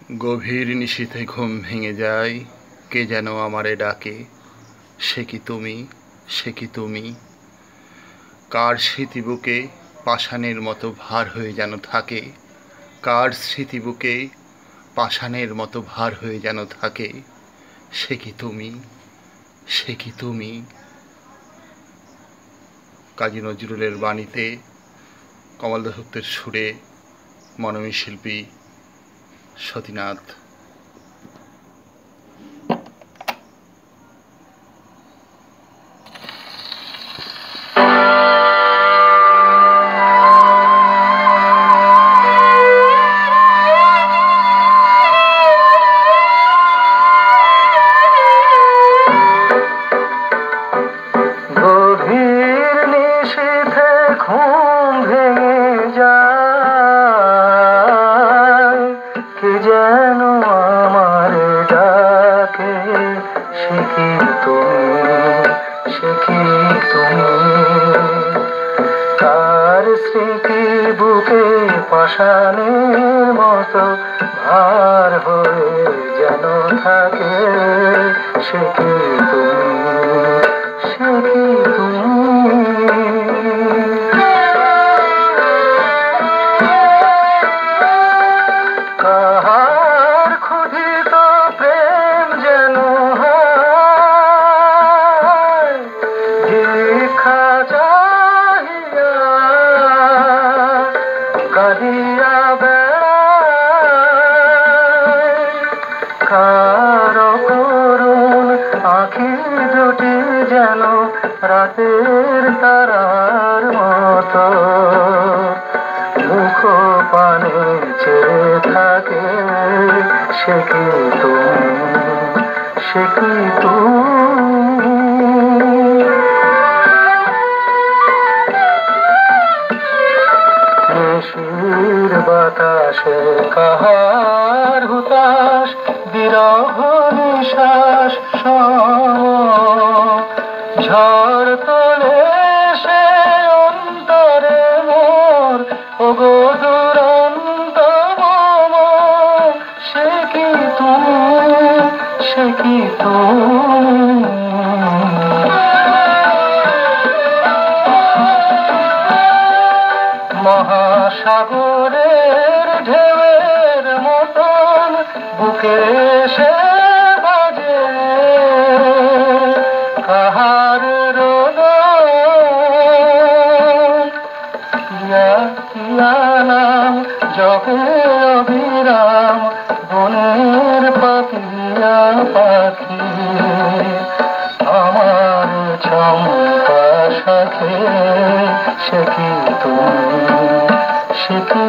গভীর নিশীথে ঘুম ভেঙে যায়, কে যেন আমারে ডাকে। সে কি তুমি, সে কি তুমি? কার স্মৃতি বুকে পাষাণের মতো ভার হয়ে যেন থাকে। কার স্মৃতি বুকে পাষাণের মতো ভার হয়ে যেন থাকে। সে কি তুমি, সে কি তুমি? কাজী নজরুলের বাণীতে, কমল দত্তের সুরে, মনমী শিল্পী সতীনাথ। ঘুম ভেঙে যায়, কে যেন আমার ডাকে। সে কি তুমি, সে কি তুমি? কার স্মৃতি বুকে পাষাণের মতো ভার হয়ে যেন থাকে। সে কি তুমি, সে কি তুমি? কাহার ক্ষুধিত প্রেম যেন ভিক্ষা চাহিয়া কাঁদিয়া বেড়ায়। কার করুণ আঁখি দুটি যেন রাতের তারার মতো মুখ পানে চেয়ে থাকে। সে কি তুমি, সে কি তুমি? নিশির বাতাসে কাহার হুতাশ, বিরহ নিশ্বাস ঝড় তোলে সে অন্তরে মোর। ওগো দুরন্ত মম, সে কি তুমি, সে কি তুমি? মহাসাগরের ঢেউয়ের মতন বুকে সে বাজে। কাহার নাম জপে অবিরাম বনের পাপিয়া পাখি। আমার চম্পা শাখে সে কি তুমি, সে কি